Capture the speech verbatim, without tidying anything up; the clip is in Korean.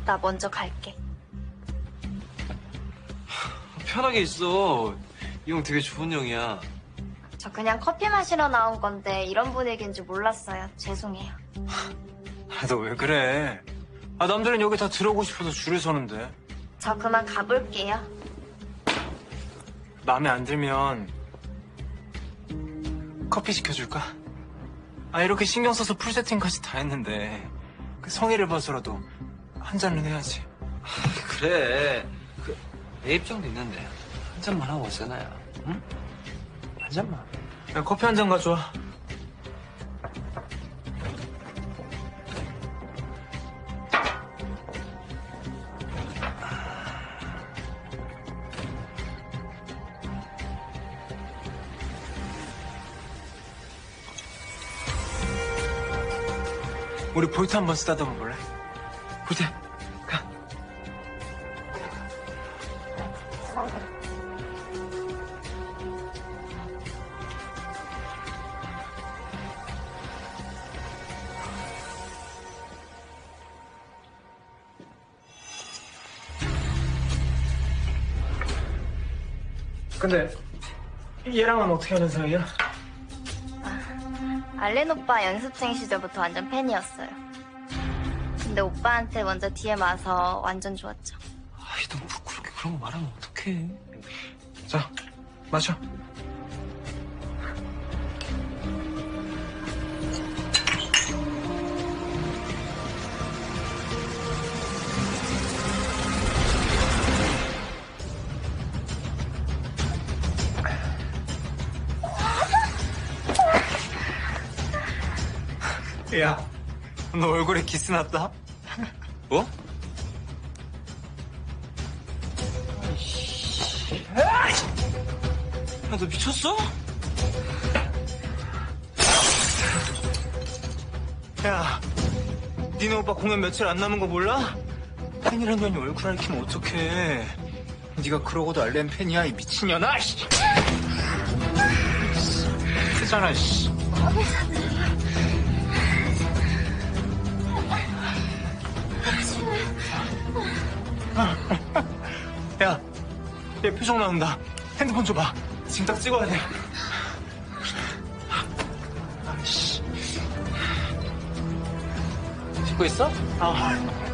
나 먼저 갈게. 편하게 있어. 이 형 되게 좋은 형이야. 저 그냥 커피 마시러 나온 건데 이런 분위기인 줄 몰랐어요. 죄송해요. 아, 너 왜 그래? 아, 남들은 여기 다 들어오고 싶어서 줄을 서는데. 저 그만 가볼게요. 마음에 안 들면 커피 시켜줄까? 아, 이렇게 신경 써서 풀 세팅까지 다 했는데 그 성의를 봐서라도 한 잔은 해야지. 그래. 그, 내 입장도 있는데 한 잔만 하고 있잖아요. 응? 한 잔만. 야, 커피 한 잔 가져와. 우리 볼트 한번 쓰다듬어 볼래? 볼트, 가. 근데 얘랑은 어떻게 하는 사이야? 알렌 오빠 연습생 시절부터 완전 팬이었어요. 근데 오빠한테 먼저 디엠 와서 완전 좋았죠. 아이, 너 뭐 그렇게 그런 거 말하면 어떡해. 자, 마셔. 야, 너 얼굴에 기스 났다? 뭐? 야, 너 미쳤어? 야, 니네 오빠 공연 며칠 안 남은 거 몰라? 팬이란 년이 얼굴 앓히면 어떡해. 네가 그러고도 알렌 팬이야, 이 미친년아. 씨. 쓰잖아, 씨. 야, 얘 표정 나온다. 핸드폰 줘봐. 지금 딱 찍어야 돼. 아이씨. 찍고 있어? 아.